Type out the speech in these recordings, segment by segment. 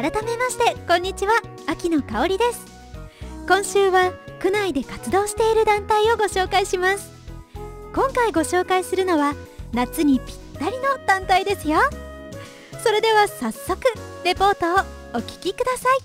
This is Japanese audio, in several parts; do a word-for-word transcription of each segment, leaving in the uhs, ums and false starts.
改めましてこんにちは、秋野香織です。今週は区内で活動している団体をご紹介します。今回ご紹介するのは夏にぴったりの団体ですよ。それでは早速レポートをお聞きください。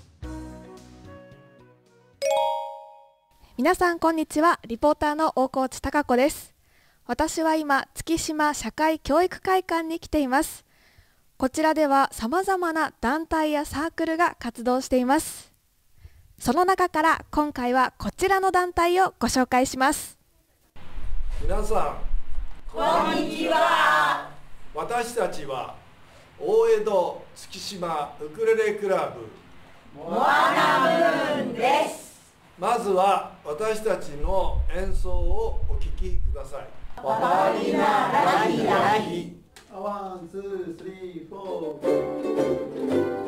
皆さんこんにちは。リポーターの大河内貴子です。私は今月島社会教育会館に来ています。こちらではさまざまな団体やサークルが活動しています。その中から今回はこちらの団体をご紹介します。 皆さんこんにちは。 私たちは大江戸月島ウクレレクラブモアナムーンです。 まずは私たちの演奏をお聴きください。 パパリナラヒラヒ。 ワン、ツー、スリー、フォー。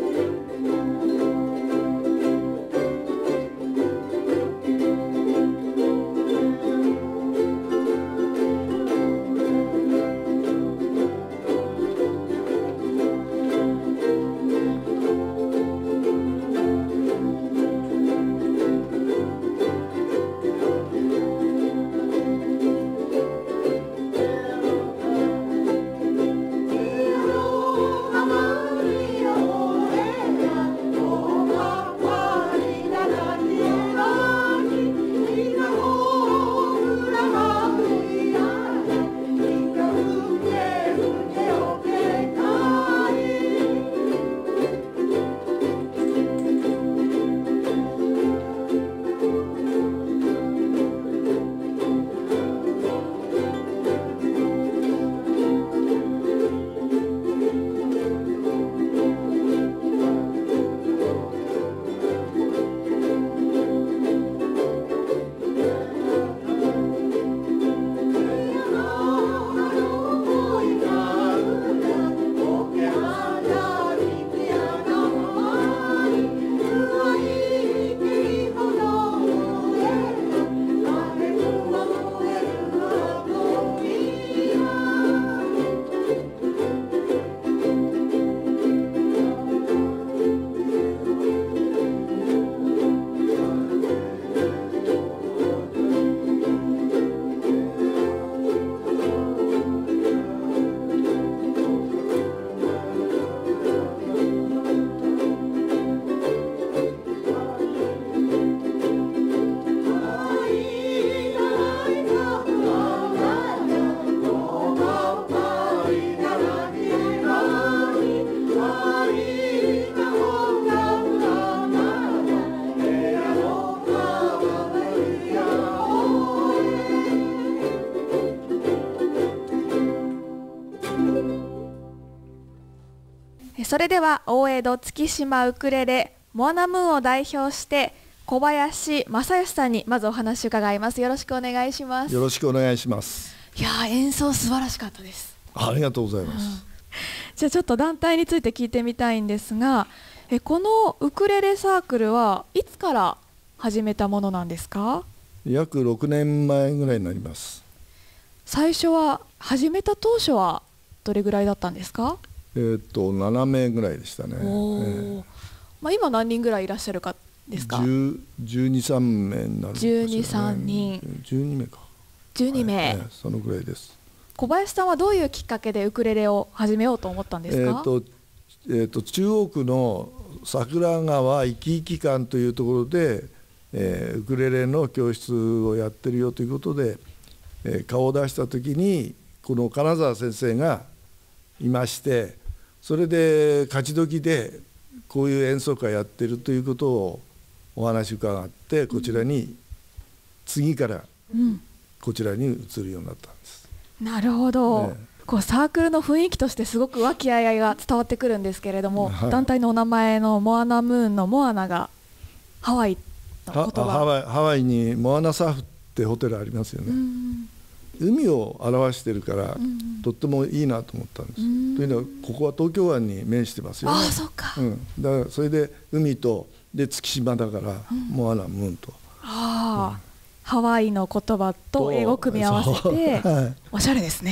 それでは大江戸月島ウクレレモアナムーンを代表して小林正義さんにまずお話を伺います。よろしくお願いします。 よろしくお願いします。 いやー、演奏素晴らしかったです。 ありがとうございます、うん、 じゃあちょっと団体について聞いてみたいんですが、えこのウクレレサークルはいつから始めたものなんですか？ 約ろくねんまえぐらいになります。 最初は始めた当初はどれぐらいだったんですか？ えー、とななめいぐらいでしたね。えーまあ、今何人ぐらいいらっしゃるかですか？ じゅうに、さんめいになるんですよね。 じゅうに、さんにん。 じゅうにめいか。 じゅうにめい、 はいえー、そのぐらいです。 小林さんはどういうきっかけでウクレレを始めようと思ったんですか？ えーとえー、と中央区の桜川いきいき館というところで、えー、ウクレレの教室をやってるよということで、えー、顔を出した時にこの金沢先生がいまして、それで勝ち時でこういう演奏会やってるということをお話伺ってこちらに次からこちらに移るようになったんです、 うん、なるほど、 ね、 こうサークルの雰囲気としてすごく和気あいあいが伝わってくるんですけれども、はい、団体のお名前のモアナムーンのモアナがハワイの言葉。 ハワイ、ハワイにモアナサーフってホテルありますよね。うん海を表してるから、うん、とってもいいなと思ったんです、うん、というのはここは東京湾に面してますよね。 ああ、そうか、 うん、だからそれで海とで月島だから、うん、モアナムーンと、 あ、うん、ハワイの言葉と英語を組み合わせて、はい、おしゃれですね。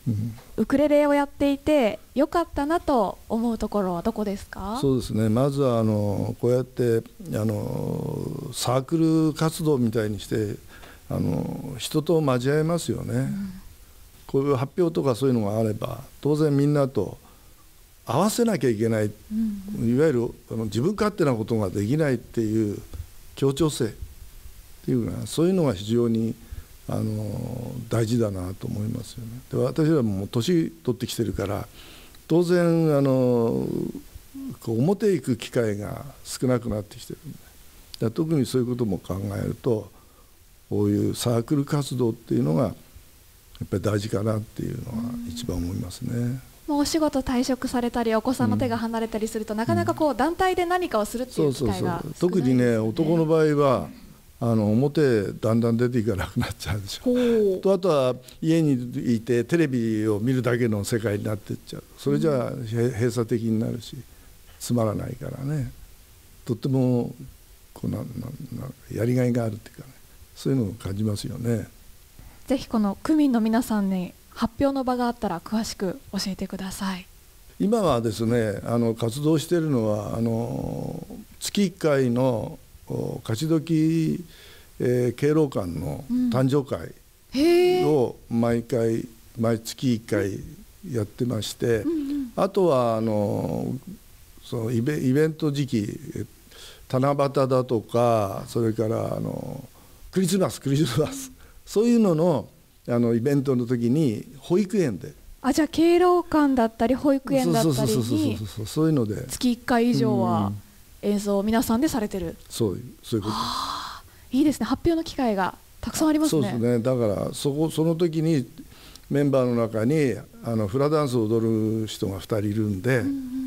うん、 ウクレレをやっていて良かったなと思うところはどこですか？ そうですね、まずはあのこうやってあのサークル活動みたいにしてあの人と交わえますよね、うん、こういう発表とかそういうのがあれば当然みんなと合わせなきゃいけない、うん、いわゆるあの自分勝手なことができないっていう協調性っていうかそういうのが非常にあの大事だなと思いますよね。で私らももう年取ってきてるから当然あのこう表へ行く機会が少なくなってきてるんで、だ特にそういうことも考えるとこういうサークル活動っていうのがやっぱり大事かなっていうのは一番思いますね。 もうお仕事退職されたりお子さんの手が離れたりすると、うん、なかなかこう団体で何かをするっていう機会が少ないですよね。 特にね男の場合はあの表だんだん出ていかなくなっちゃうでしょ。とあとは家にいてテレビを見るだけの世界になっていっちゃう。それじゃあ閉鎖的になるしつまらないからね、とってもこうなななやりがいがあるっていうかね、そういうのを感じますよね。 ぜひこの区民の皆さんに発表の場があったら詳しく教えてください。 今はですねあの活動しているのはあの月いっかいの勝どき、えー、敬老館の誕生会を毎回毎月いっかいやってまして、うんうん、あとはあのそのイベ、イベント時期七夕だとかそれからあのクリスマスクリスマスそういうのの、あのイベントの時に保育園であじゃあ敬老館だったり保育園だったりにそういうので月いっかい以上は、うん演奏を皆さんでされてる。 そうそういうこといいですね。発表の機会がたくさんありますね。 そうですね。だからそこその時にメンバーの中にあのフラダンスを踊る人がふたりいるんで、うんうん、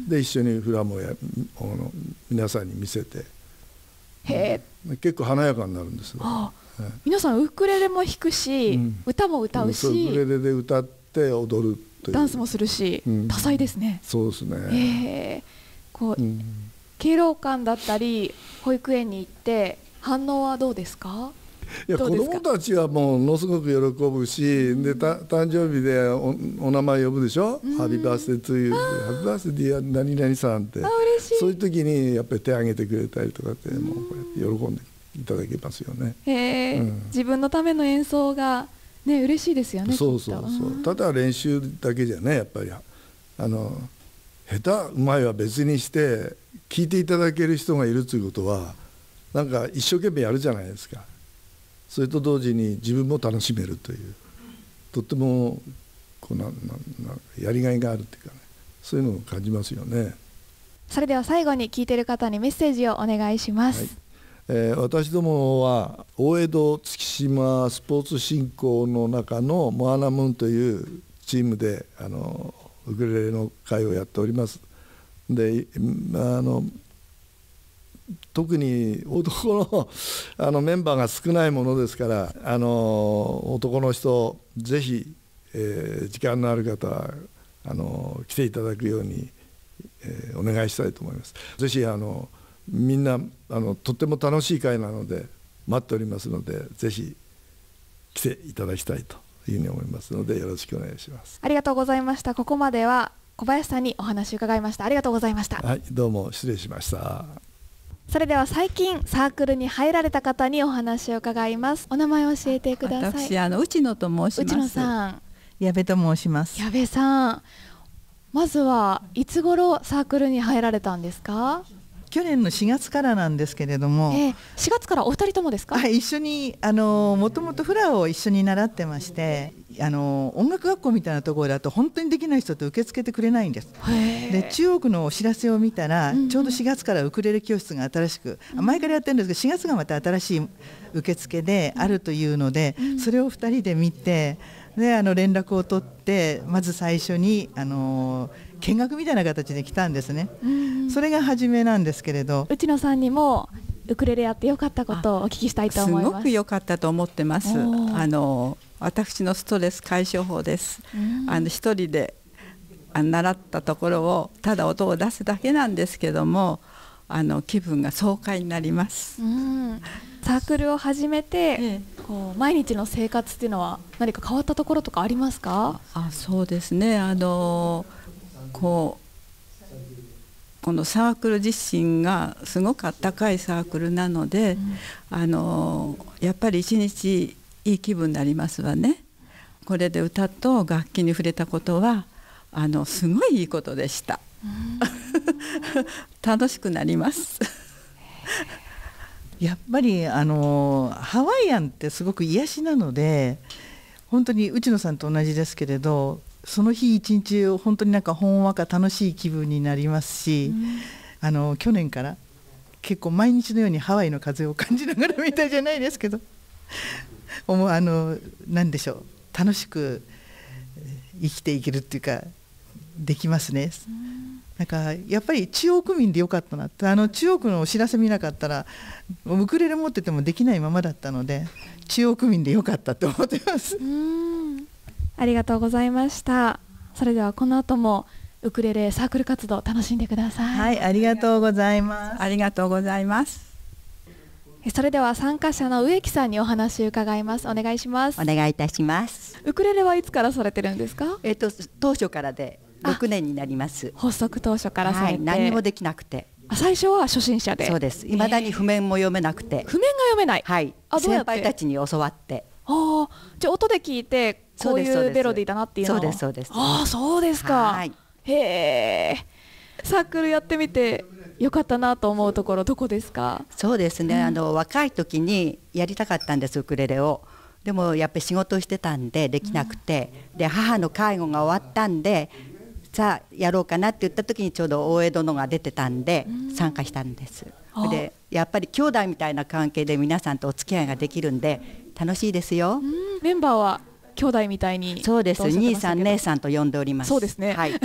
で一緒にフラもやあの皆さんに見せて、 へうん、結構華やかになるんですよ、 はあはい、皆さんウクレレも弾くし、うん、歌も歌うし、 うん、ウクレレで歌って踊るというダンスもするし、うん、多彩ですね。 そうですね。 へこう、うん敬老館だったり保育園に行って反応はどうですか？ いや子どもたちはものすごく喜ぶし、うん、でた誕生日で お, お名前呼ぶでしょ、うん、ハッピーバースデートゥーユーハッピーバースデー何々さんってそういう時にやっぱり手を挙げてくれたりとかって、うん、もうこうやって喜んでいただけますよね。 へ、うん、自分のための演奏がね嬉しいですよね。 そうそうそう、うん、ただ練習だけじゃねやっぱりあの下手うまいは別にして聞いていただける人がいるということはなんか一生懸命やるじゃないですか。それと同時に自分も楽しめるというとってもこうなななやりがいがあるっていうかね、そういうのを感じますよね。 それでは最後に聞いている方にメッセージをお願いします。はいえー、私どもは大江戸月島スポーツ振興の中のモアナムーンというチームであのウクレレの会をやっております。であの特に男 の, あのメンバーが少ないものですからあの男の人ぜひ、えー、時間のある方はあの来ていただくように、えー、お願いしたいと思います。ぜひあのみんなあのとっても楽しい会なので待っておりますのでぜひ来ていただきたいというふうに思いますのでよろしくお願いします。 ありがとうございました。ここまでは小林さんにお話を伺いました。ありがとうございました。 はい、どうも失礼しました。 それでは最近サークルに入られた方にお話を伺います。お名前を教えてください。 私あの内野と申します。 内野さん。 矢部と申します。 矢部さん、まずはいつ頃サークルに入られたんですか？ 去年のしがつからなんですけれども、 えー、しがつからお二人ともですか？ はい、一緒にあのもともとフラを一緒に習ってまして、あの音楽学校みたいなところだと本当にできない人って受け付けてくれないんです。で中央区のお知らせを見たら、うんうん、ちょうどしがつからウクレレ教室が新しく、うん、前からやってるんですけどしがつがまた新しい受付であるというので、うん、それをふたりで見てであの連絡を取ってまず最初にあの見学みたいな形で来たんですね、うん、それが初めなんですけれど、 内野さんにもウクレレやってよかったことをお聞きしたいと思います。 すごく良かったと思ってます。あの私のストレス解消法です、うん、あの一人であ習ったところをただ音を出すだけなんですけどもあの気分が爽快になります。 うん、サークルを始めて、ええ、こう毎日の生活っていうのは何か変わったところとかありますか？ あ、そうですね。あのこうこのサークル自身がすごくあったかいサークルなので、うん、あのやっぱり一日いい気分になりますわね。これで歌と楽器に触れたことはあのすごいいいことでした。楽しくなります。 やっぱりあのハワイアンってすごく癒しなので、本当に内野さんと同じですけれど、その日一日本当になんかほんわか楽しい気分になりますし、うん、あの去年から結構毎日のようにハワイの風を感じながらみたいじゃないですけどもうあの何でしょう、楽しく生きていけるっていうかできますね。うん、なんかやっぱり中央区民でよかったなって、あの中央区のお知らせ見なかったらウクレレ持っててもできないままだったので、中央区民でよかったって思ってます。 うーん、ありがとうございました。それではこの後もウクレレサークル活動楽しんでください。 はい、ありがとうございます。 ありがとうございます。 それでは参加者の植木さんにお話を伺います。お願いします。 お願いいたします。 ウクレレはいつからされてるんですか？ えっと当初からでろくねんになります。 発足当初からされて、はい、 何もできなくて、 最初は初心者で。 そうです。未だに譜面も読めなくて、 譜面が読めない。 はい。 あ、どうやって？ 先輩たちに教わって。 ああ、じゃあ音で聞いてこういうメロディーだなっていうのを。 そうですそうです。 ああ、そうですか。はい。へえ。サークルやってみてよかったなと思うところどこですか？ そうですね、うん、あの若い時にやりたかったんです、ウクレレを。でもやっぱり仕事をしてたんでできなくて、うん、で母の介護が終わったんで、さあやろうかなって言った時にちょうど大江戸のが出てたんで参加したんです。うん、でやっぱり兄弟みたいな関係で皆さんとお付き合いができるんで楽しいですよ。 うん、メンバーは兄弟みたいに。 そうです、兄さん姉さんと呼んでおります。 そうですね、 はい。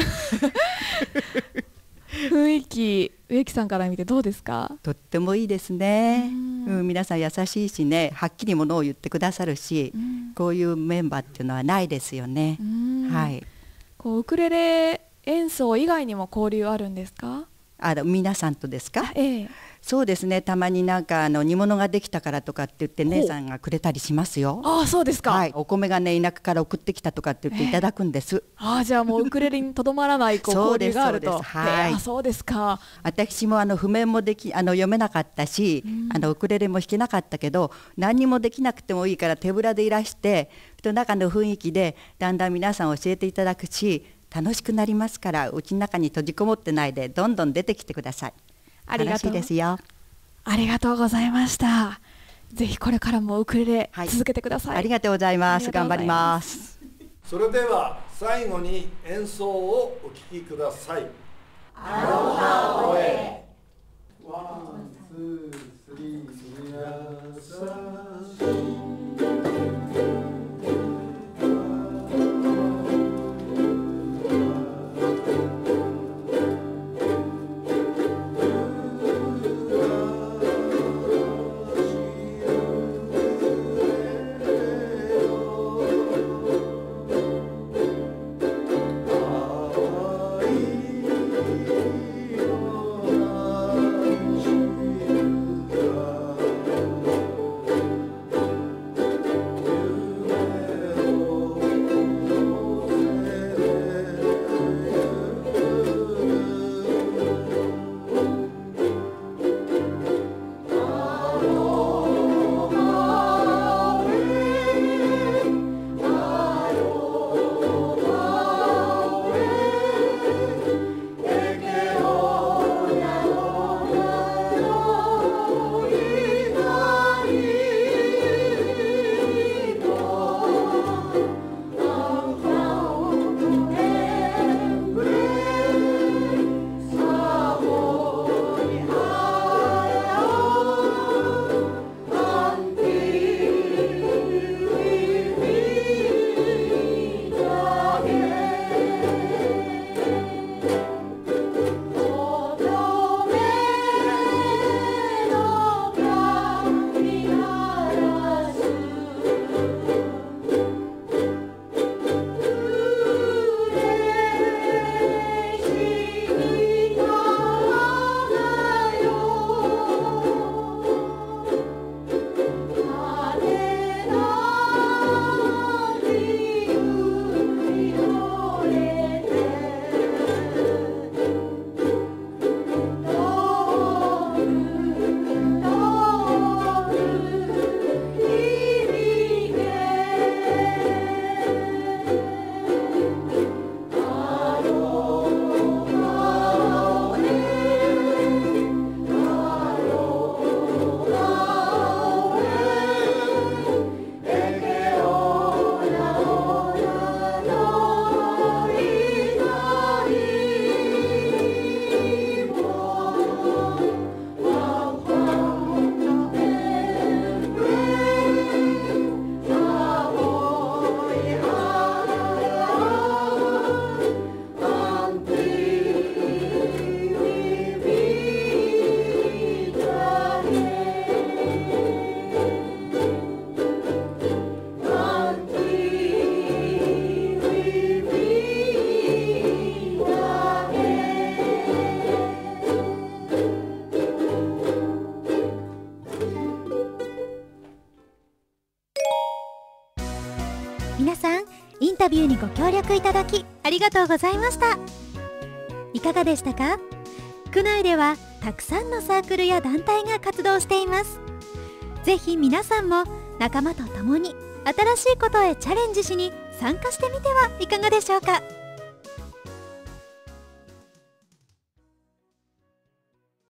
雰囲気、植木さんから見てどうですか？ とってもいいですね。うん、皆さん優しいしね、はっきりものを言ってくださるし、こういうメンバーっていうのはないですよね。はい。 こうウクレレ演奏以外にも交流あるんですか？ あの皆さんとですか？ ええ、 そうですね、たまになんかあの煮物ができたからとかって言って姉さんがくれたりしますよ。 ああ、そうですか。 はい、お米がね田舎から送ってきたとかって言っていただくんです。 えー、ああ、じゃあもうウクレレにとどまらないこう交流があると。 はい、 あ、そうですか。 私もあの譜面もできあの読めなかったし、うん、あのウクレレも弾けなかったけど、何にもできなくてもいいから手ぶらでいらして、中の雰囲気でだんだん皆さん教えていただくし、楽しくなりますから、うちの中に閉じこもってないでどんどん出てきてください。 ありがとう。 楽しいですよ。 ありがとうございました。ぜひこれからもウクレレ続けてください。 はい、ありがとうございます。頑張ります。 それでは最後に演奏をお聴きください。 アロハオエ。 ワン、ツー、スリー、優しい。 皆さんインタビューにご協力いただきありがとうございました。いかがでしたか？区内ではたくさんのサークルや団体が活動しています。ぜひ皆さんも仲間と共に新しいことへチャレンジしに参加してみてはいかがでしょうか。